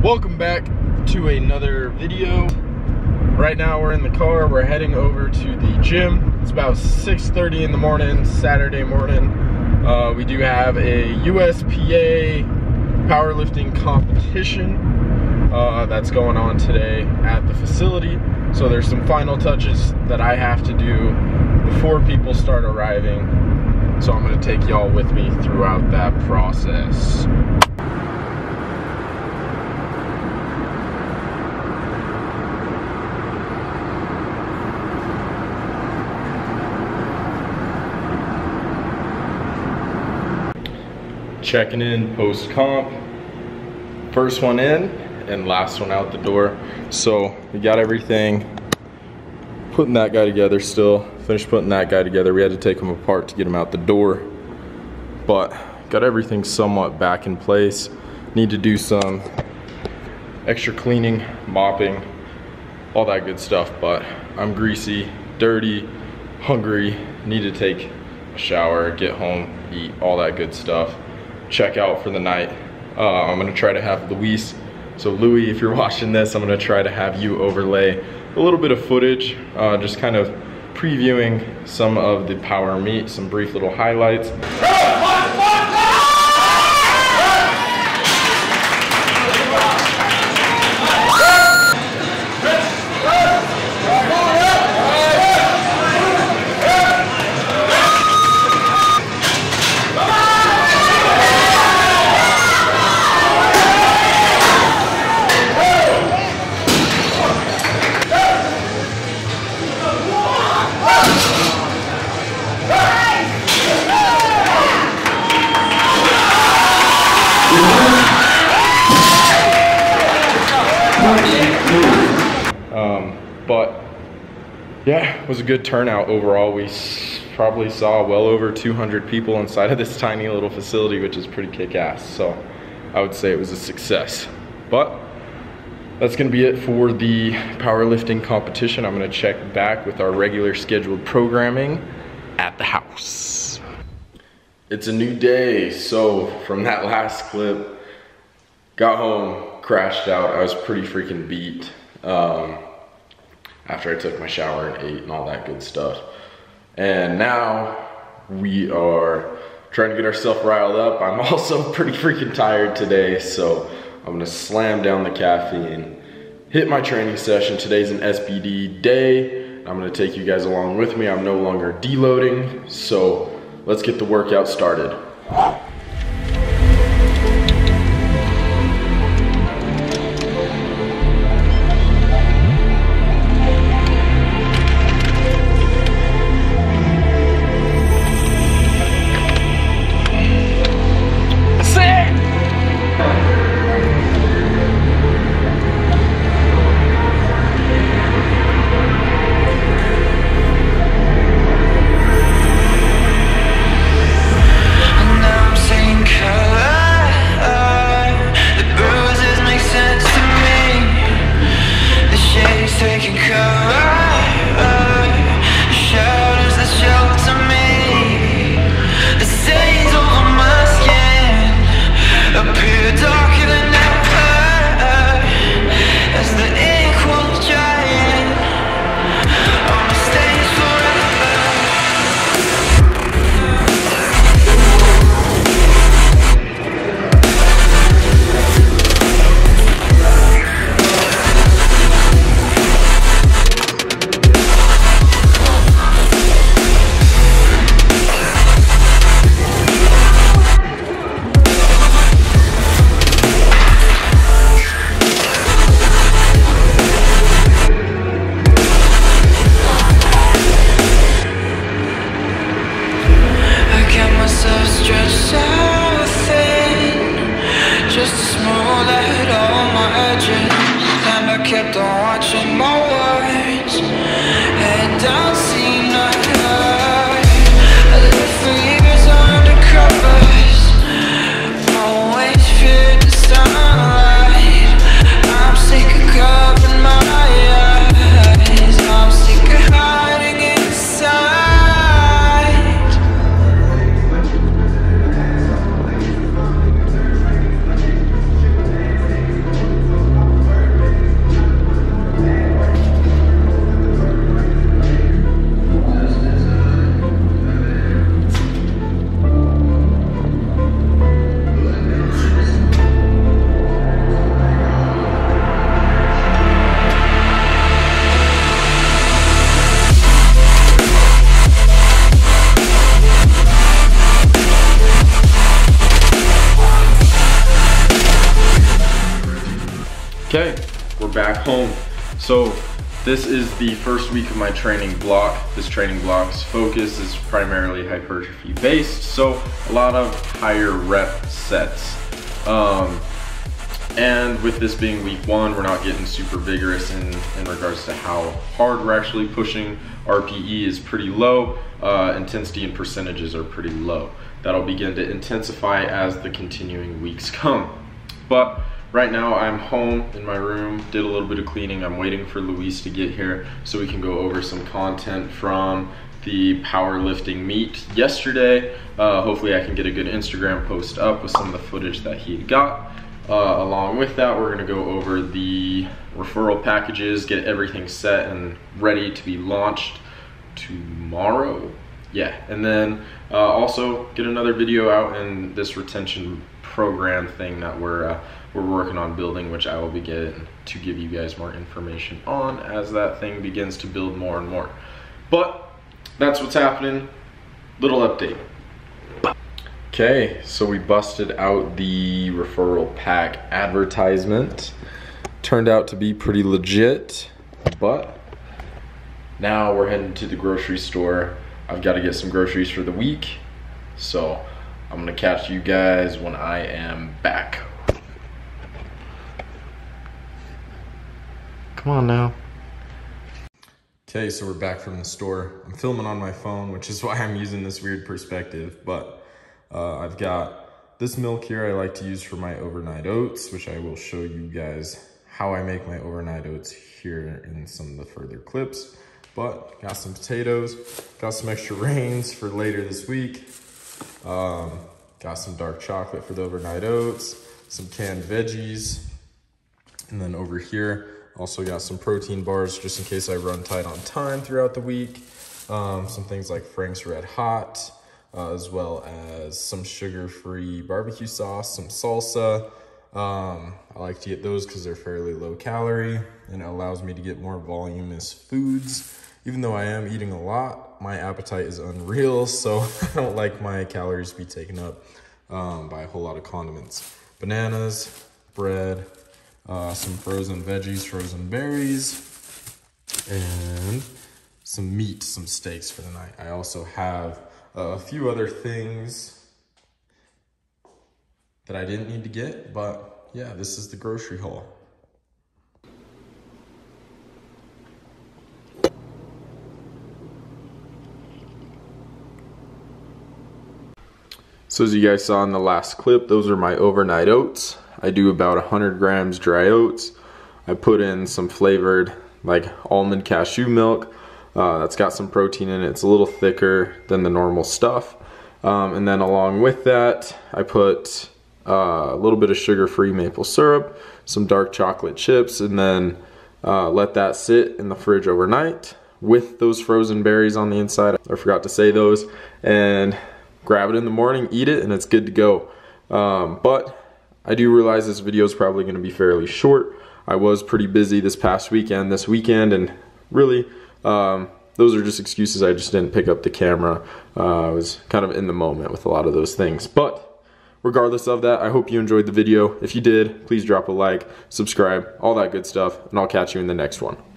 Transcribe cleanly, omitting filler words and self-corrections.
Welcome back to another video. Right now we're in the car, we're heading over to the gym. It's about 6:30 in the morning, Saturday morning. We do have a USPA powerlifting competition that's going on today at the facility. So there's some final touches that I have to do before people start arriving. So I'm gonna take y'all with me throughout that process. Checking in post-comp. First one in and last one out the door. So we got everything. Putting that guy together still. Finished putting that guy together. We had to take him apart to get him out the door. But got everything somewhat back in place. Need to do some extra cleaning, mopping, all that good stuff. But I'm greasy, dirty, hungry. Need to take a shower, get home, eat, all that good stuff. Check out for the night. I'm gonna try to have Luis. So Louis, if you're watching this, I'm gonna try to have you overlay a little bit of footage, just kind of previewing some of the power meet, some brief little highlights. But yeah, it was a good turnout overall. We probably saw well over 200 people inside of this tiny little facility, which is pretty kick-ass. So I would say it was a success. But that's gonna be it for the powerlifting competition. I'm gonna check back with our regular scheduled programming at the house. It's a new day. So from that last clip, got home, crashed out. I was pretty freaking beat. After I took my shower and ate and all that good stuff. And now we are trying to get ourselves riled up. I'm also pretty freaking tired today, so I'm gonna slam down the caffeine, hit my training session. Today's an SBD day. I'm gonna take you guys along with me. I'm no longer deloading, so let's get the workout started. Kept on watching my words, and don't see nothing. I lived for years under covers, always feared the sunlight. I'm sick of covering my eyes, I'm sick of hiding inside. Okay, we're back home. So this is the first week of my training block. This training block's focus is primarily hypertrophy based, so a lot of higher rep sets. And with this being week one, we're not getting super vigorous in regards to how hard we're actually pushing. RPE is pretty low, intensity and percentages are pretty low. That'll begin to intensify as the continuing weeks come. But right now I'm home in my room, did a little bit of cleaning. I'm waiting for Luis to get here so we can go over some content from the powerlifting meet yesterday. Hopefully I can get a good Instagram post up with some of the footage that he got. Along with that, we're gonna go over the referral packages, get everything set and ready to be launched tomorrow. Yeah, and then also get another video out in this retention program thing that we're working on building, which I will begin to give you guys more information on as that thing begins to build more and more. But that's what's happening. Little update. Okay, so we busted out the referral pack advertisement. Turned out to be pretty legit, but now we're heading to the grocery store. I've got to get some groceries for the week, so I'm gonna catch you guys when I am back. Come on now. Okay, so we're back from the store. I'm filming on my phone, which is why I'm using this weird perspective, but I've got this milk here I like to use for my overnight oats, which I will show you guys how I make my overnight oats here in some of the further clips. But got some potatoes, got some extra rains for later this week. Got some dark chocolate for the overnight oats, some canned veggies. And then over here, also got some protein bars just in case I run tight on time throughout the week. Some things like Frank's Red Hot, as well as some sugar-free barbecue sauce, some salsa. I like to get those because they're fairly low calorie and it allows me to get more voluminous foods. Even though I am eating a lot, my appetite is unreal, so I don't like my calories to be taken up by a whole lot of condiments. Bananas, bread, some frozen veggies, frozen berries, and some meat, some steaks for the night. I also have a few other things that I didn't need to get, but yeah, this is the grocery haul. So as you guys saw in the last clip, those are my overnight oats. I do about 100 grams dry oats. I put in some flavored like almond cashew milk. That's got some protein in it. It's a little thicker than the normal stuff. And then along with that, I put a little bit of sugar-free maple syrup, some dark chocolate chips, and then let that sit in the fridge overnight with those frozen berries on the inside. I forgot to say those. And grab it in the morning, eat it, and it's good to go. But I do realize this video is probably going to be fairly short. I was pretty busy this weekend, and really, those are just excuses. I just didn't pick up the camera. I was kind of in the moment with a lot of those things. But regardless of that, I hope you enjoyed the video. If you did, please drop a like, subscribe, all that good stuff, and I'll catch you in the next one.